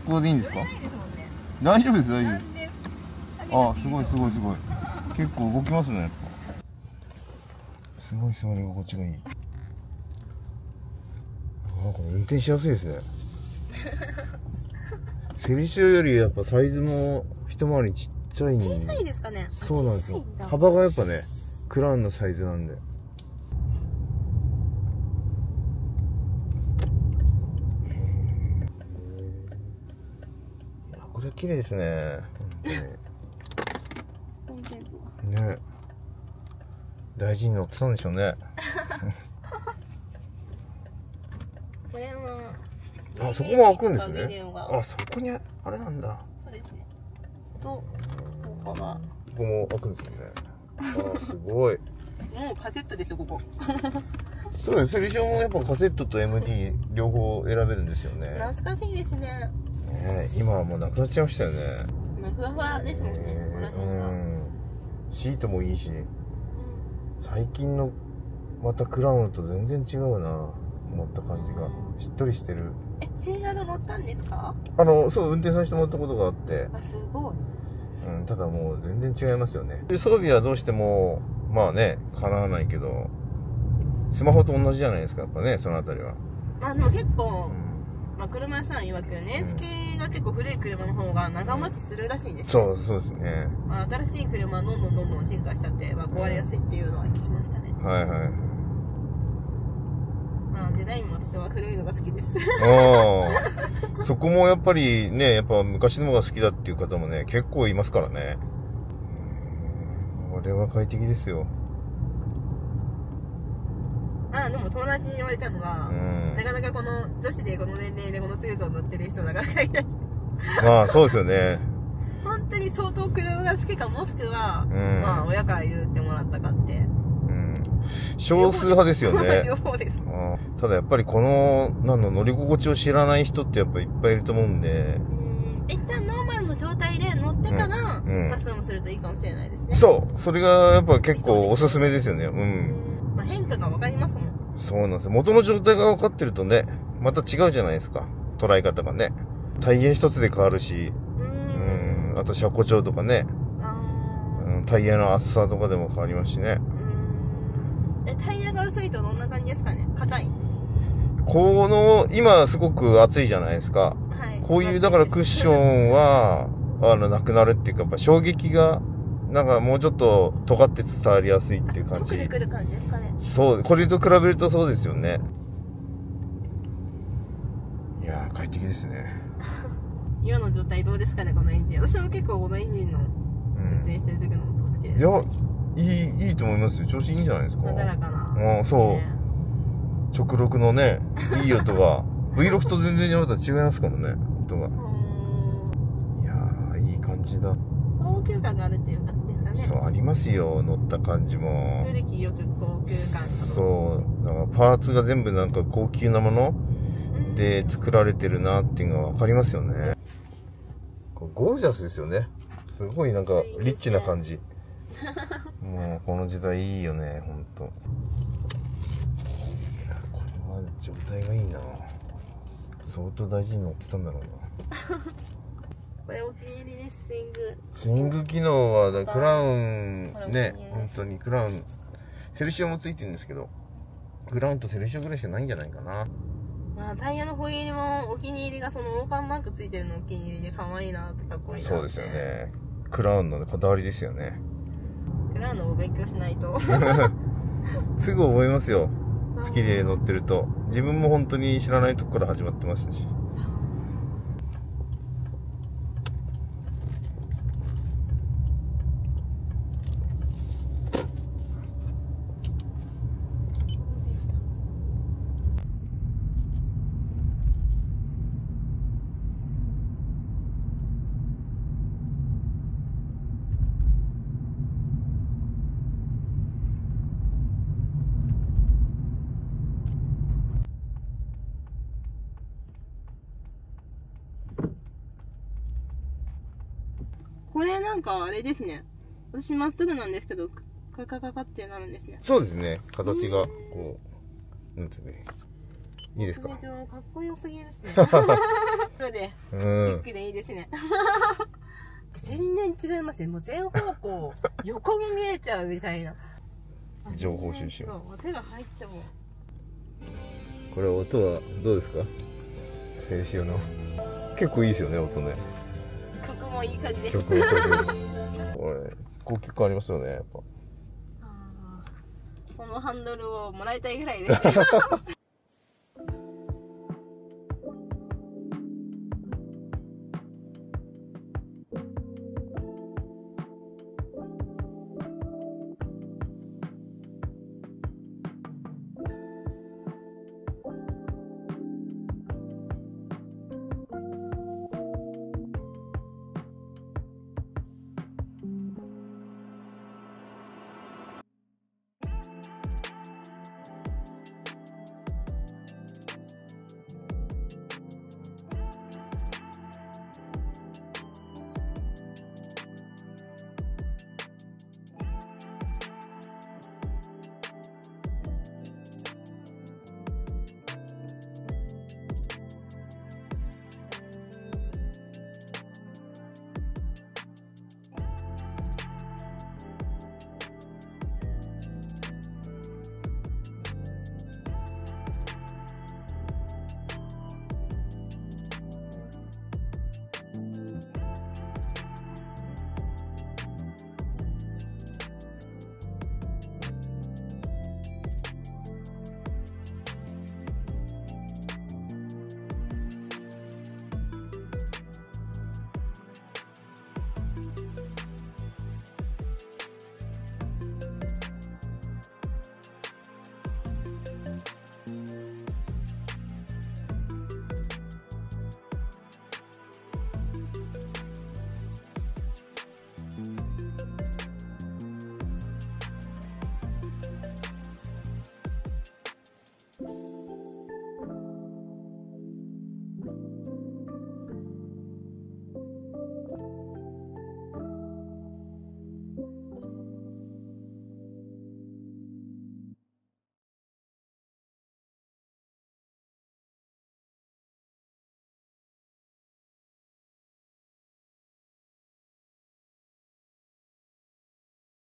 こでいいんですか？大丈夫です、大丈夫です。あ、すごいすごいすごい。結構動きますね、やっぱ。すごい座り心地がいい。あ、これ運転しやすいですね。セリシオよりやっぱサイズも一回りちっちゃいんで。 小さいですかね。 そうなんですよ。幅がやっぱね、クラウンのサイズなんで。これ綺麗ですね。ね、大事に乗ってたんでしょうね。 これはあ、そこも開くんですね。あ、そこにあれなんだ。 そうですね。と、ここが。 ここも開くんですよね。あ、すごい。 もうカセットですよ、ここ。 そうです。セリシオもやっぱカセットと MD 両方選べるんですよね。 懐かしいですね。 今はもうなくなっちゃいましたよね。 ふわふわですもんね。 シートもいいし、最近のまたクラウンと全然違うな、持った感じが。しっとりしてる。 シーガード乗ったんですか？ そう、運転させてもらったことがあって。 すごい。 ただもう全然違いますよね。装備はどうしても、まあね、叶わないけど、スマホと同じじゃないですか、やっぱね、そのあたりは。 結構、車屋さん曰くね、付けが結構古い車の方が長持ちするらしいんですよ。 そうですね。 新しい車はどんどん進化しちゃって、壊れやすいっていうのは聞きましたね。 はいはい。 デザインも私は古いのが好きです。 そこもやっぱりね、やっぱ昔の方が好きだっていう方もね、結構いますからね。これは快適ですよ。 でも友達に言われたのが、なかなかこの女子でこの年齢でこのツーゾー乗ってる人なかなかいない。 まあそうですよね。 本当に相当車が好きか、もしくは、親から言ってもらったかって。 少数派ですよね。 両方です。 ただやっぱりこの乗り心地を知らない人ってやっぱいっぱいいると思うんで、 一旦ノーマルの状態で乗ってからカスタムするといいかもしれないですね。 それがやっぱ結構おすすめですよね。 変化が分かりますもん。 そうなんですよ。元の状態が分かってるとね、また違うじゃないですか、捉え方がね。タイヤ一つで変わるし、あと車高調とかね、タイヤの厚さとかでも変わりますしね。 タイヤが薄いとどんな感じですかね？硬い？ 今すごく暑いじゃないですか。こういうだからクッションはなくなるっていうか、やっぱ衝撃がなんかもうちょっと尖って伝わりやすいっていう感じ。 直でくる感じですかね。 そう、これと比べるとそうですよね。いやー、快適ですね。 今の状態どうですかね、このエンジン。私も結構このエンジンの運転してる時の音好きです。 いや、いいと思いますよ。調子いいんじゃないですか。 なだらかな。 そう。直録のね、いい音が。V6 と全然また違いますからね、音が。いやー、いい感じだ。 高級感があるっていうかですかね。 そう、ありますよ、乗った感じも。 古き良く高級感。 そう、だからパーツが全部なんか高級なもので作られてるなっていうのが分かりますよね。ゴージャスですよね。すごいなんかリッチな感じ。もうこの時代いいよね、ほんと。これは状態がいいな。相当大事に乗ってたんだろうな。 これお気に入りです。 スイング機能はクラウンね、本当にクラウンセルシオもついてるんですけど、クラウンとセルシオぐらいしかないんじゃないかな。 タイヤのホイールもお気に入りがその王冠マークついてるのお気に入りで可愛いなってかっこいいなって。 そうですよね。クラウンのこだわりですよね。 クラウンのお勉強しないとすぐ覚えますよ。好きで乗ってると。自分も本当に知らないとこから始まってましたし。 これなんかあれですね。私まっすぐなんですけど、カカカカってなるんですね。 そうですね。形がこうなんてね、 いいですか？ かっこよすぎですね。黒で、シックでいいですね。全然違いますね。もう全方向、横も見えちゃうみたいな。 情報収集。 手が入っちゃう。 これ音はどうですか？静止用の。結構いいですよね、音ね。 曲もいい感じです。 曲もいい感じです。これ、高級感ありますよね、やっぱ。 このハンドルをもらいたいぐらいですね。